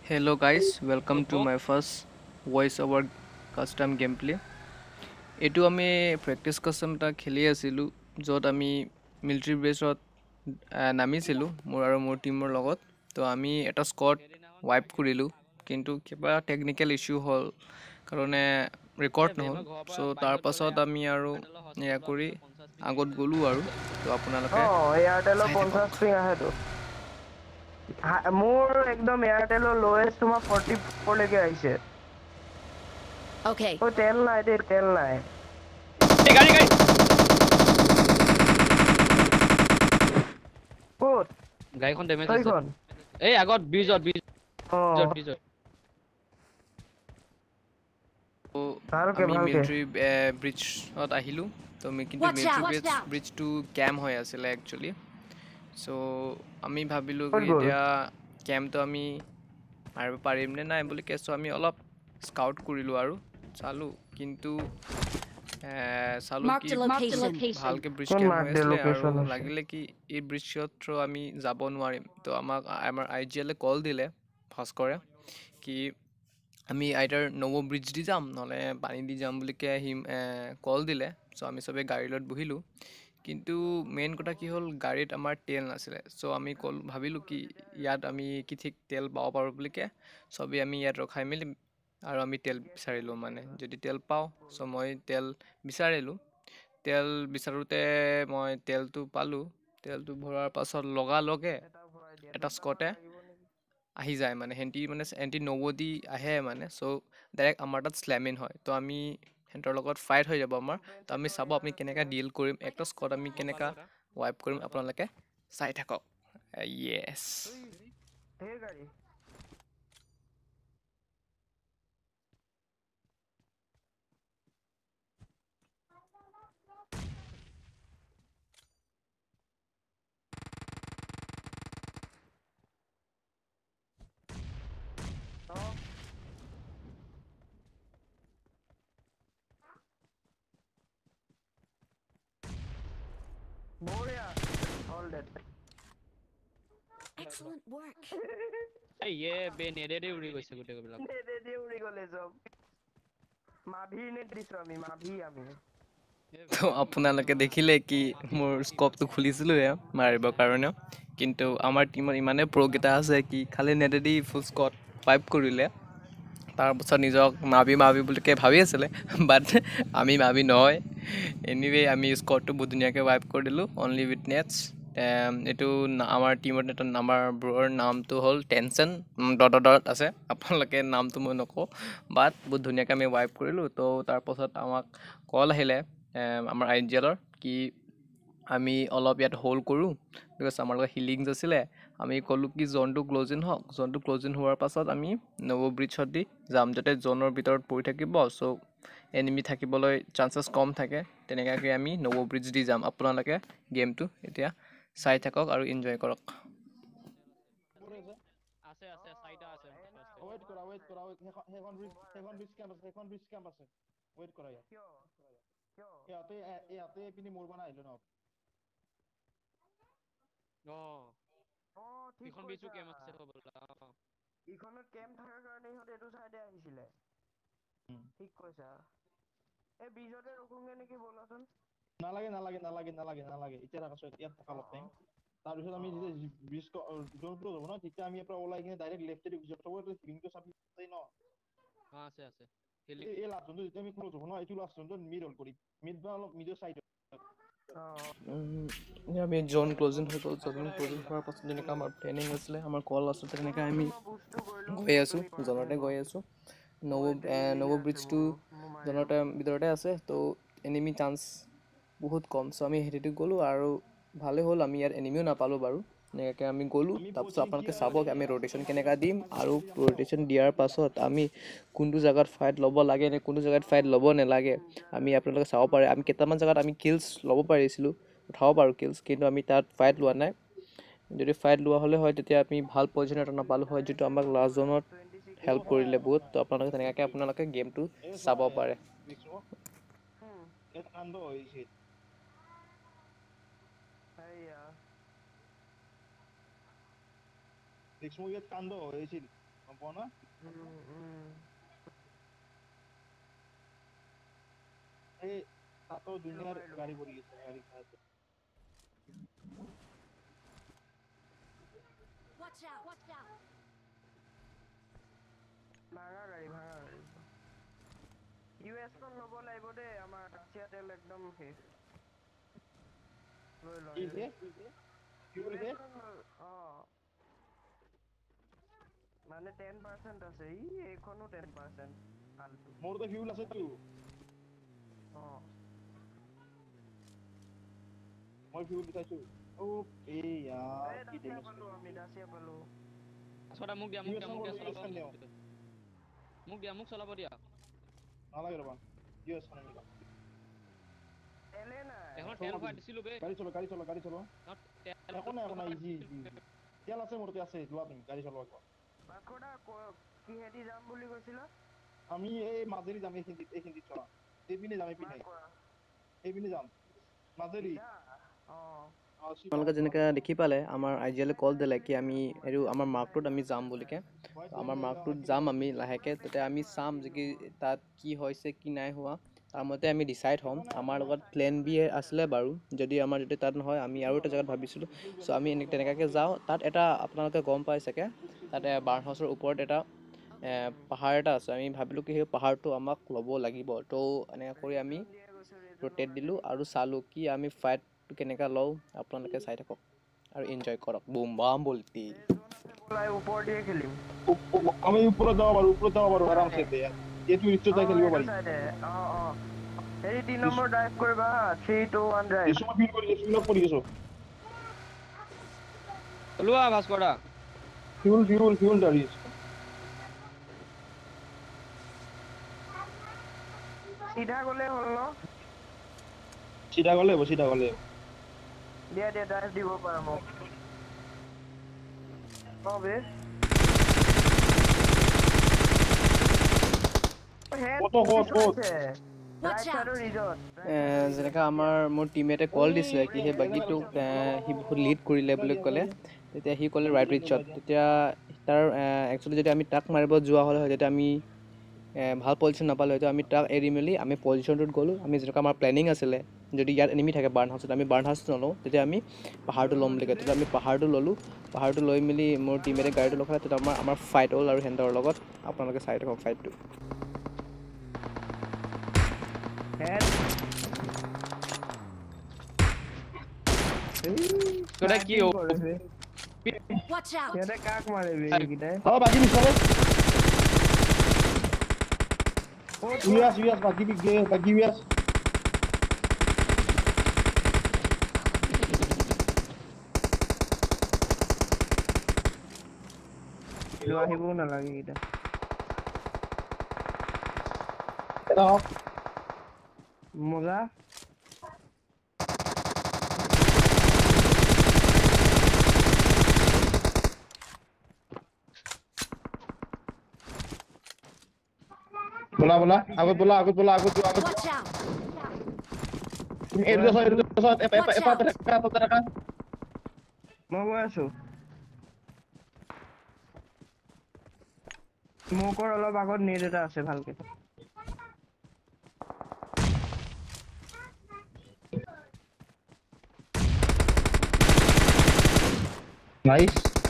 Hello guys, welcome to my first voice over custom gameplay. এইটো আমি practice custom এটা খেলি আছিলোঁ য'ত আমি মিলিটাৰী বেছত নামিছিলোঁ মোৰ টিমৰ লগত। তো আমি এটা স্কট ৱাইপ কৰিলোঁ, কিন্তু কিবা টেকনিকেল ইছ্যু হ'ল কাৰণে ৰেকৰ্ড নহ'ল। চ' তাৰ পাছত আমি আৰু এয়া কৰি আগত গ'লোঁ আৰু। তো আপোনালোকে এয়াৰটেলৰ চাই থাকক। 50 পিং আহেতো মোৰ একদম এয়াৰটেলৰ লোৱেষ্ট তোমাৰ 44 লৈকে আহিছে। Okay. ও তেল নাই দে, তেল নাই। এই গাড়ী ক'ত গাড়ীখন ডেমেজ আছে। সেইখন? এই আগত ব্ৰিজত অ ব্ৰিজত ভালকে আমি ভালকে মিলিটাৰী ব্ৰিজত আহিলোঁ। তো কিন্তু Watch out! মিলিটাৰী ব্ৰিজটো কেম্প হৈ আছিলে একচুৱেলি। চ' আমি ভাবিলোঁ ক'ত কি গ'ল? এতিয়া কেম্পটো আমি মাৰিব পাৰিম নে নাই বুলি চ' আমি অলপ স্কাউট কৰিলোঁ আৰু চালোঁ, কিন্তু চালোঁ Marked কি a location. ভালকৈ ব্ৰিজ কোন কেম্প মাৰ্ক হৈ দে আছিলে আৰু লোকেশ্যন আছে? লাগিলে কি এই ব্ৰিজৰ থ্ৰু আমি যাব নোৱাৰিম। তো আমাৰ IGL কল দিলে ভাস্কৰে কি আমি আইদাৰ নমো ব্ৰিজ দি যাম নহ'লে পানী দি যাম বুলি কল দিলে। চ' আমি চবেই গাড়ী লগত বহিলোঁ, কিন্তু মেইন কথা কি হ'ল গাড়ীত আমাৰ তেল নাছিলে। চ' আমি ভাবিলোঁ কি ইয়াত আমি কি ঠিক তেল পাব পাৰোঁ বুলিকে চবেই আমি ইয়াত ৰখাই মেলি আৰু আমি তেল বিচাৰিলোঁ, মানে যদি তেল পাওঁ। চ' মই তেল বিচাৰিলোঁ, তেল বিচাৰোঁতে মই তেলটো পালোঁ। তেলটো ভৰোৱাৰ পাছত লগালগে এটা স্কটে আহি যায়, মানে এণ্টি নবদি আহে মানে। চ' ডাইৰেক্ট আমাৰ তাত শ্লেমিন হয়। তো আমি সিহঁতৰ লগত ফাইট হৈ যাব আমাৰ। তো আমি চাব আমি কেনেকৈ ডিল কৰিম, একটা স্কট আমি কেনেকৈ ৱাইপ কৰিম, আপোনালোকে চাই থাকক। য়েছ। ধেৰ গাড়ী বঢ়িয়া অল ডেড। Excellent work. এই নেদেদি উৰি গৈছে গোটেইবিলাক। নেদেদি উৰি গ'লে চব। মাভিৰ নেট দিছো আমি তো আপোনালোকে দেখিলে কি মোৰ স্কপটো খুলিছিলোঁ মাৰিবৰ কাৰণে, কিন্তু আমাৰ টীমত ইমানেই প্ৰ'কেইটা আছে কি খালি নেটেদি ফুল স্কট ৱাইপ কৰিলে। তাৰপাছত নিজক মাভি বুলিকে ভাবি আছিলে, বাট আমি মাভি নহয়। এনিৱে আমি স্কটটো বহুত ধুনীয়াকৈ ৱাইপ কৰি দিলোঁ অনলি উইথ নেটছ। এইটো আমাৰ টীমত এটা নাম্বাৰবোৰৰ নামটো হ'ল টেনশ্যন ডট আছে। আপোনালোকে নামটো মই নকওঁ, বাট বহুত ধুনীয়াকৈ আমি ৱাইপ কৰিলোঁ। তো তাৰপাছত আমাক কল আহিলে আমাৰ IGLৰ কি আমি অলপ ইয়াত হোল্ড কৰোঁ, বিকজ আমাৰ লগত হিলিংছ আছিলে। আমি ক'লোঁ কি জ'নটো ক্ল'জিং হওক। জ'নটো ক্ল'জিং হোৱাৰ পাছত আমি নৱ ব্ৰিজত দি যাম, যাতে জ'নৰ ভিতৰত পৰি থাকিব। চ' এনিমি থাকিবলৈ চান্সেছ কম থাকে। তেনেকুৱাকৈ আমি নৱ ব্ৰিজ দি যাম। আপোনালোকে গেমটো এতিয়া চাই থাকক আৰু এনজয় কৰক। আছে চাৰিটা আছে। ৱেইট কৰা সেইখন ব্ৰিজ কেম্প আছে। ৱেইট কৰা ইয়াতে পিনি মৰিব নাহিলো ন। ঠিক ইখন ব্ৰিজো কৈছা। কেম্প আছে হ'বলা। ইখনত কেম্প থকাৰ কাৰণে ইহঁত এইটো চাইডে আহিছিলে। ঠিক কৈছা। এই ব্ৰিজতে ৰখোগে নেকি বলাচোন। নালাগে এতিয়া ৰাখাছো, ইয়াত থকা অলপ টাইম। তাৰপিছত আমি যেতিয়া ব্ৰিজ জোন ক্ল'জ হ'ব ন, তেতিয়া আমি ইয়াৰ পৰা ওলাই কিনে ডাইৰেক্ট লেফ্টেদি গুচি যাব। লিংকটো চাবি ন। আছে এই লাষ্ট জোনটো যেতিয়া আমি ক্ল'জ হ'ব ন, এইটো লাষ্ট জোনটো মিড হ'ল কৰি মিড বা অলপ মিডৰ চাইড। আমি জ'ন ক্ল'জিং হৈ গ'ল। জ'ন ক্ল'জিং হোৱাৰ পাছত যেনেকৈ আমাৰ প্লেনিং আছিলে, আমাৰ কল আছিলে, তেনেকৈ আমি গৈ আছোঁ, জ'নতে গৈ আছোঁ। নৱ ব্ৰিজটো জ'নৰ ভিতৰতে আছে। তো এনিমি চান্স বহুত কম। চ' আমি সেইটোত গ'লোঁ আৰু ভালেই হ'ল, আমি ইয়াত এনিমিও নাপালোঁ বাৰু। এনেকৈ আমি গ'লোঁ। তাৰপিছত আপোনালোকে চাব আমি ৰ'টেশ্যন কেনেকৈ দিম, আৰু ৰ'টেশ্যন দিয়াৰ পাছত আমি কোনটো জেগাত ফাইট ল'ব লাগে নে কোনটো জেগাত ফাইট ল'ব নালাগে আমি আপোনালোকে চাব পাৰে। আমি কেইটামান জেগাত আমি কিলছ ল'ব পাৰিছিলোঁ, উঠাব পাৰোঁ কিলছ, কিন্তু আমি তাত ফাইট লোৱা নাই। যদি ফাইট লোৱা হ'লে হয় তেতিয়া আমি ভাল পজিশ্যন এটা নাপালোঁ হয়, যিটো আমাক লাষ্ট জ'নত হেল্প কৰিলে বহুত। তো আপোনালোকে গেমটো চাব পাৰে। কাণ্ড হৈছে ইয়াত কাণ্ড হৈছিল। গম পোৱা না এই তাতো দুনিয়াৰ গাড়ী পৰি আছে গাড়ী খাইছে Watch out! Watch out! ভাঙা গাড়ী US খন ল'ব লাগিব দেই আমাৰ ৰাছিয়া তেল একদম শেষ লৈ লওঁ কি যে কি বুলি যে মানে 10% আছে এইখনো 10% ফালতু মোৰতো ফিউল আছে তো মই ফিউল চাইছো ও এই यार কি ডেমেজ আমি ৰাছিয়া পালো ছটা মোক দিয়া চলাব দিয়া নালাগে ৰবা ইউএছ খানে নিবা তেলে নাই এখন তেল ভৰাই দিছিলো বে গাড়ী চলো একো নাই ইজি তেল আছে মোৰতে আছে লোৱা তুমি গাড়ী চলোৱা একবাৰ বাকোডা কিহেদি যাম বুলি কৈছিলা আমি এই মাজেৰি যাম এইখিনি চলা এইপিনে যাম এইপিনে যাম মাজেৰি আপোনালোকে যেনেকৈ দেখি পালে আমাৰ আইজিএলে কল দিলে কি আমি এইটো আমাৰ মাৰ্কটোত আমি যাম বুলিকে আমাৰ মাৰ্কটোত যাম আমি লাহেকৈ তেতিয়া আমি চাম যে কি তাত কি হৈছে কি নাই হোৱা তাৰ মতে আমি ডিচাইড হ'ম আমাৰ লগত প্লেন বি আছিলে বাৰু যদি আমাৰ যদি তাত নহয় আমি আৰু এটা জেগাত ভাবিছিলোঁ চ' আমি তেনেকুৱাকৈ যাওঁ তাত এটা আপোনালোকে গম পাই চাগে তাতে বাৰ্ণ হাউচৰ ওপৰত এটা পাহাৰ এটা আছে আমি ভাবিলোঁ কি সেই পাহাৰটো আমাক ল'ব লাগিব তো এনেকৈ কৰি আমি ৰোটেট দিলোঁ আৰু চালোঁ কি আমি ফাইটটো কেনেকৈ লওঁ আপোনালোকে চাই থাকক আৰু এনজয় কৰক বুম বাম বলতি ওপৰ দিয়ে খেলিম আমি ওপৰত যাব পাৰো আৰামছে এইটো ৰিচটো যাই খেলিব পাৰি এই 3 নম্বৰ ড্ৰাইভ কৰিবা 3 2 1 ড্ৰাইভ ইছু ফিল কৰি দিছো লোৱা ভাস্কৰদা ফিউল দাৰিছ সিধা গলে হ'ল ন সিধা গলে দিয়া ড্ৰাইভ দিব পাৰা মোক বে Watch out! যেনেকৈ মোৰ টিমমেটে কল দিছিলে কি সেই বাগীটোক সি বহুত লিড কৰিলে বুলি ক'লে তেতিয়া সি ক'লে ৰাইট ৰিচত তেতিয়া তাৰ একচুৱেলি যদি আমি তাক মাৰিব যোৱা হ'লে হয় তেতিয়া আমি ভাল পজিশ্যন নাপালোঁ হয়তো আমি তাক এৰি মেলি আমি পজিশ্যনটোত গ'লোঁ আমি যেনেকুৱা আমাৰ প্লেনিং আছিলে যদি ইয়াত এনিমি থাকে বাৰ্ণ হাউচত আমি বাৰ্ণ হাউচ নলওঁ তেতিয়া আমি পাহাৰটো ল'ম বুলি কয় তেতিয়া আমি পাহাৰটো ল'লোঁ পাহাৰটো লৈ মেলি মোৰ টিমমেটে গাড়ীটো লগালে তেতিয়া আমাৰ ফাইট হ'ল আৰু সিহঁতৰ লগত আপোনালোকে চাই থাকক ফাইটটো তোরা কি Watch out! সিহঁতে কাক মাৰে বে এইকেইটাই বাকি পিছফালে ইউএস বাকি ইউএস লৈ আহিবও নালাগে এইকেইটা মজা बोला আগত যোৱা Watch out! তুমি এইটো এটা মই গৈ আছো মোকৰ অলপ আগত নেট এটা আছে ভালকে নাইস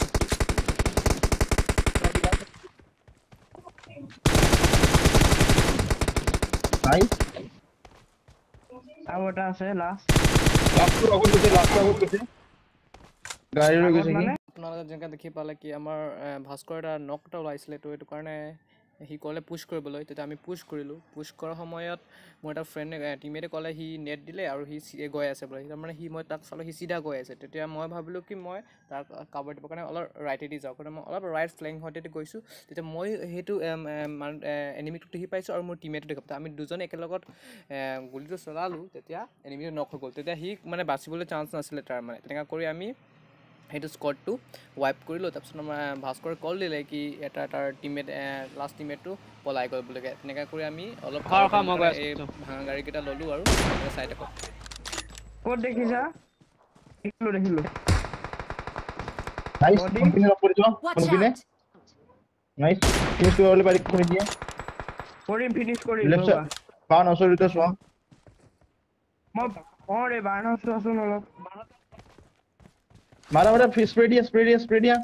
আৰু এটা আছে লাষ্ট গাড়ী লৈ গৈছে কি আপোনালোকে যেনেকৈ দেখি পালে কি আমাৰ ভাস্কৰ এটা নক এটা ওলাইছিলে তো এইটো কাৰণে সি ক'লে পুছ কৰিবলৈ তেতিয়া আমি পুছ কৰিলোঁ পুছ কৰাৰ সময়ত মোৰ এটা ফ্ৰেণ্ডে টিমমেটে ক'লে সি নেট দিলে আৰু সি গৈ আছে বোলে তাৰমানে মই তাক চালোঁ সি চিধা গৈ আছে তেতিয়া মই ভাবিলোঁ কি মই তাক কাভাৰ দিবৰ কাৰণে অলপ ৰাইটেদি যাওঁ কাৰণ মই অলপ ৰাইট ফ্লেং হওঁতে গৈছোঁ তেতিয়া মই সেইটো এনিমিটোক দেখি পাইছোঁ আৰু মোৰ টিমমেটো দেখি পাইছোঁ আমি দুজনে একেলগত গুলিটো চলালোঁ তেতিয়া এনিমিটো নক হৈ গ'ল তেতিয়া সি মানে বাচিবলৈ চান্স নাছিলে তাৰ মানে তেনেকৈ কৰি আমি সেইটো স্কোৱাডটো ৱাইপ কৰিলোঁ তাৰপিছত আমাৰ ভাস্কৰে কল দিলে কি তাৰ টিমমেট লাষ্ট টিমমেটটো পলাই গ'ল বুলিকে তেনেকৈ কৰি আমি অলপ এই ভাঙা গাড়ীকেইটা ল'লোঁ আৰু চাই থাকক ক'ত দেখিছা দেখিলোঁ Watch out! নাইস ফিনিশ কৰিবলে পাৰি কৰি দিয়ে কৰিম ফিনিশ কৰিম লেফট ৰ'বা। সাইড বান ওচৰতে চোৱা মই ৰে বাৰ্ণ হাউচটো আছোন অলপ। মাৰা মাৰা স্প্ৰে দিয়া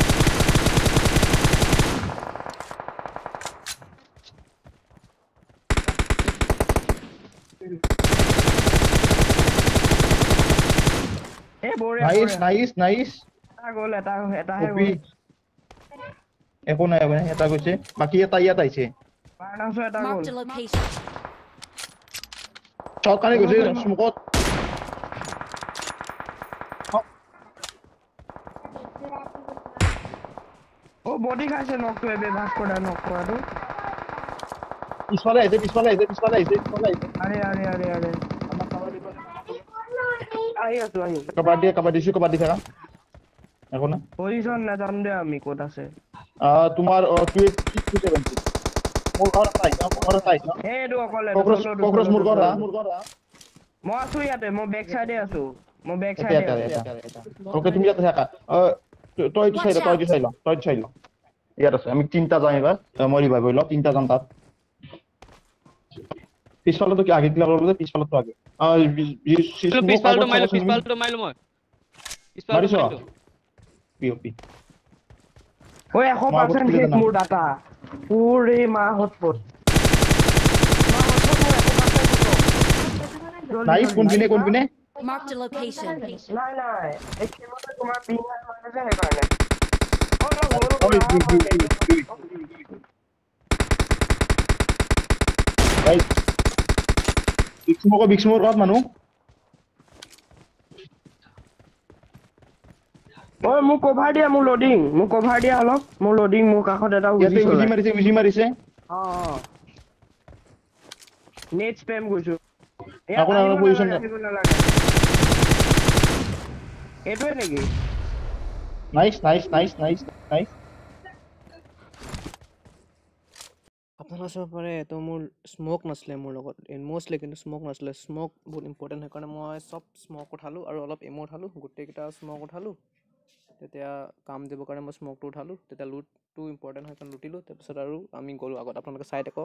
এ বঢ়িয়া নাইস এটা গ'ল এটাহে কপি গ'ল। একো নাই এটা গৈছে বাকি এটা ইয়াত আহিছে বাৰ্ণ হাউচৰ এটা গ'ল। Marked a location. চট কানে গৈছে স্মোকত ও বডি খাইছে নকটো এবে ভাস্কৰদা নক কৰাটো। পিছফালে আহিছে আৰে আহি আছো কাবাডি থাকা একো না পজিশন নাজানো দে আমি ক'ত আছে। তোমাৰ 270 মোৰ ঘৰ আহিছে এইটো অকলে কক্ৰচ মোৰ ঘৰ মই আছো ইয়াতে মই বেক চাইডে আছো ওকে তুমি ইয়াতে থাকা তই চাই ল ইয়াত আছে আমি তিনটা যাম এবাৰ মই ৰিভাইভ হৈ লওঁ তিনটা যাম তাত পিছফালতো কি আগে ক্লিয়াৰ কৰিব যে পিছফালতো আগে পিছফালটো মাৰিলো মই মাৰিছ মাৰিলো পিঅপি ও 100% হিট মোৰ ডাটা পুৰে মা হটপট নাইস কোনপিনে Marked a location. নাই একেবাৰে তোমাৰ বিহার মানে যে হেকাৰণে বিক্সমৰ ক'ত মানুহ মোক কভাৰ দিয়া মোৰ অলপ মোৰ লোডিং মোৰ কাষত এটা উজি মাৰিছে নেট স্পেম কৰিছো আপোনাৰ পজিশন এইটোৱে নেকি নাইস আপোনালোকে চাব পাৰে তো মোৰ স্মক নাছিলে মোৰ লগত মোষ্টলি কিন্তু স্মক নাছিলে স্মক বহুত ইম্পৰ্টেণ্ট সেইকাৰণে মই চব স্মক উঠালোঁ আৰু অলপ এম' উঠালোঁ গোটেইকেইটা স্মক উঠালোঁ তেতিয়া কাম দিবৰ কাৰণে মই স্মকটো উঠালোঁ তেতিয়া লুটটো ইম্পৰ্টেণ্ট হয় কাৰণে লুটিলোঁ তাৰপিছত আৰু আমি গ'লোঁ আগত আপোনালোকে চাই থাকক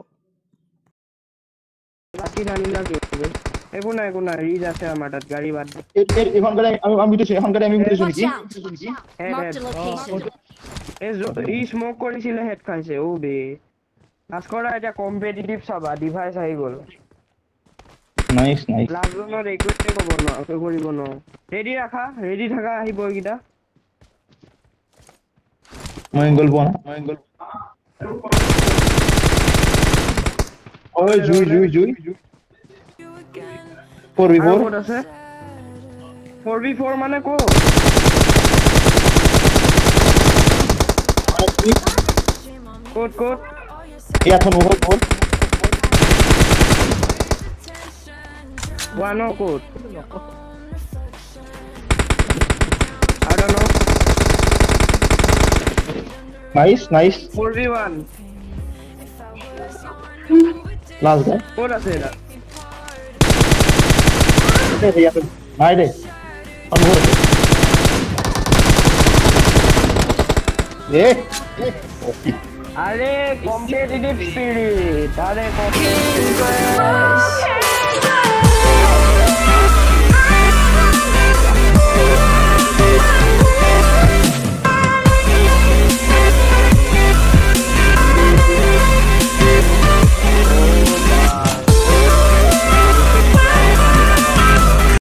একো নাই ৰিজ আছে আমাৰ তাত গাড়ী বাদ এখন গাড়ী আমি গুটিছো Watch নেকি out. Marked a location. ই স্মক কৰিছিলে হেড খাইছে ও বে ভাস্কৰদা এতিয়া কম্পিটিটিভ চাবা ডিভাইচ আহি গ'ল নাইস লাষ্ট জোনত একোৱে কৰিব নোৱাৰো ৰেডি থাকা আহিব এইকেইটা মই এংগল পোৱা ঐ জুই 4v4 ক'ত আছে 4v4 মানে ক'ত ইয়াত হ'ল One code. I don't know. Nice. 4v1. Last guy. Code আছে এটা. নাই দে আরে competitive spirit.